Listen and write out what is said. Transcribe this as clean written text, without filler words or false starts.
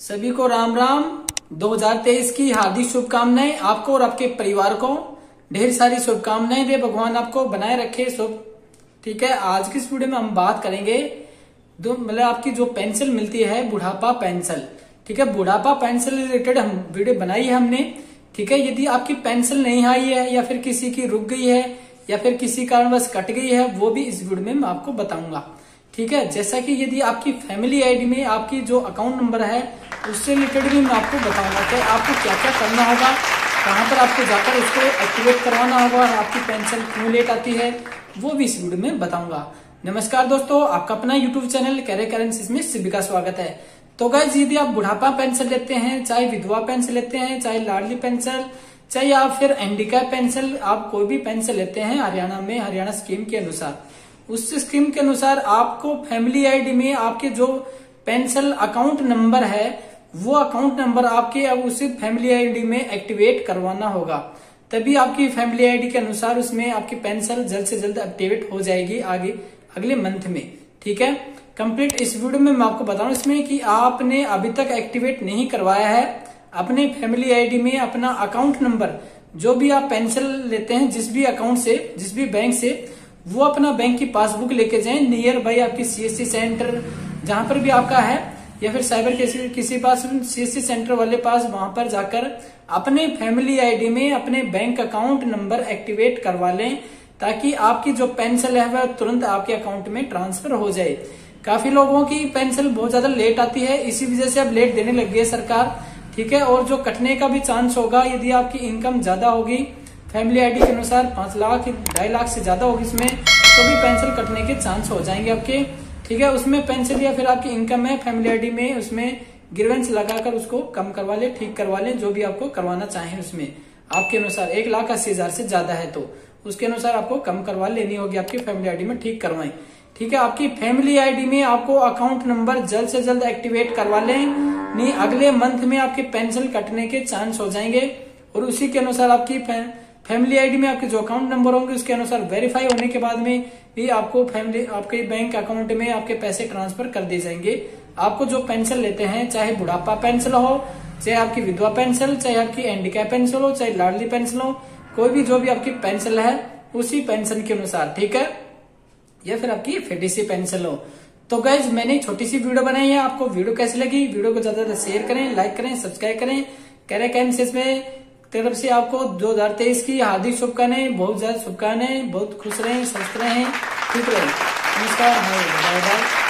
सभी को राम राम। 2023 की हार्दिक शुभकामनाएं आपको और आपके परिवार को। ढेर सारी शुभकामनाएं दे भगवान, आपको बनाए रखे शुभ। ठीक है, आज की इस वीडियो में हम बात करेंगे मतलब आपकी जो पेंशन मिलती है बुढ़ापा पेंशन। ठीक है, बुढ़ापा पेंशन रिलेटेड हम वीडियो बनाई है हमने। ठीक है, यदि आपकी पेंशन नहीं आई है या फिर किसी की रुक गई है या फिर किसी कारणवश कट गई है, वो भी इस वीडियो में मैं आपको बताऊंगा। ठीक है, जैसा कि यदि आपकी फैमिली आईडी में आपकी जो अकाउंट नंबर है उससे रिलेटेड भी मैं आपको बताऊंगा कि आपको क्या क्या करना होगा, कहां पर आपको जाकर उसको एक्टिवेट करवाना होगा और आपकी पेंशन क्यों लेट आती है, वो भी इस वीडियो में बताऊंगा। नमस्कार दोस्तों, आपका अपना यूट्यूब चैनल कैरियर करेंसीज में सभी का स्वागत है। तो गाइस, यदि आप बुढ़ापा पेंशन लेते हैं, चाहे विधवा पेंशन लेते हैं, चाहे लाडली पेंशन, चाहे आप फिर हैंडीकैप पेंशन, आप कोई भी पेंशन लेते हैं हरियाणा में, हरियाणा स्कीम के अनुसार, उस स्कीम के अनुसार आपको फैमिली आईडी में आपके जो पेंशन अकाउंट नंबर है वो अकाउंट नंबर आपके अब उसी फैमिली आईडी में एक्टिवेट करवाना होगा। तभी आपकी फैमिली आईडी के अनुसार उसमें आपकी पेंशन जल्द से जल्द एक्टिवेट हो जाएगी आगे अगले मंथ में। ठीक है, कंप्लीट इस वीडियो में मैं आपको बताऊं इसमें कि आपने अभी तक एक्टिवेट नहीं करवाया है अपने फैमिली आईडी में अपना अकाउंट नंबर, जो भी आप पेंशन लेते हैं जिस भी अकाउंट से, जिस भी बैंक से, वो अपना बैंक की पासबुक लेके जाएं। नियर बाई आपकी सीएससी सेंटर जहां पर भी आपका है या फिर साइबर किसी पास सीएससी सेंटर वाले पास, वहां पर जाकर अपने फैमिली आईडी में अपने बैंक अकाउंट नंबर एक्टिवेट करवा लें, ताकि आपकी जो पेंशन है वह तुरंत आपके अकाउंट में ट्रांसफर हो जाए। काफी लोगों की पेंशन बहुत ज्यादा लेट आती है, इसी वजह से अब लेट देने लग गई है सरकार। ठीक है, और जो कटने का भी चांस होगा यदि आपकी इनकम ज्यादा होगी फैमिली आईडी के अनुसार 5 लाख 2.5 लाख से ज्यादा होगी इसमें, तो भी पेंशन कटने के चांस हो जाएंगे आपके। ठीक है, उसमें पेंशन या फिर आपकी इनकम है फैमिली आईडी में, उसमें ग्रीवेंस लगाकर उसको कम करवा ले, ठीक करवा ले, जो भी आपको करवाना चाहें उसमें आपके अनुसार 1,80,000 से ज्यादा है तो उसके अनुसार आपको कम करवा लेनी होगी, आपकी फैमिली आईडी में ठीक करवाएं। ठीक है, आपकी फैमिली आईडी में आपको अकाउंट नंबर जल्द से जल्द एक्टिवेट करवा लें, नहीं अगले मंथ में आपकी पेंशन कटने के चांस हो जाएंगे। और उसी के अनुसार आपकी फैमिली आईडी में आपके जो अकाउंट नंबर होंगे उसके अनुसार वेरीफाई होने के बाद में भी आपको आपके बैंक अकाउंट में आपके पैसे ट्रांसफर कर दिए जाएंगे। आपको जो पेंशन लेते हैं, चाहे बुढ़ापा पेंशन हो, चाहे आपकी विधवा पेंशन, चाहे आपकी हैंडीकैप पेंशन हो, चाहे लाडली पेंशन हो, कोई भी जो भी आपकी पेंशन है उसी पेंशन के अनुसार, ठीक है, या फिर आपकी एफडीसी पेंशन हो। तो गाइज, मैंने छोटी सी वीडियो बनाई है, आपको वीडियो कैसी लगी, वीडियो को ज्यादा से शेयर करें, लाइक करें, सब्सक्राइब करें। कैरियर करेंसीज में तरफ से आपको 2023 की हार्दिक शुभकामनाएं, बहुत ज्यादा शुभकामनाएं, बहुत खुश रहें, स्वस्थ रहें, ठीक रहें। नमस्कार, बाय बाय।